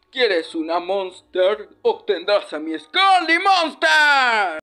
¿Quieres una Monster? Obtendrás a mi Scully Monster.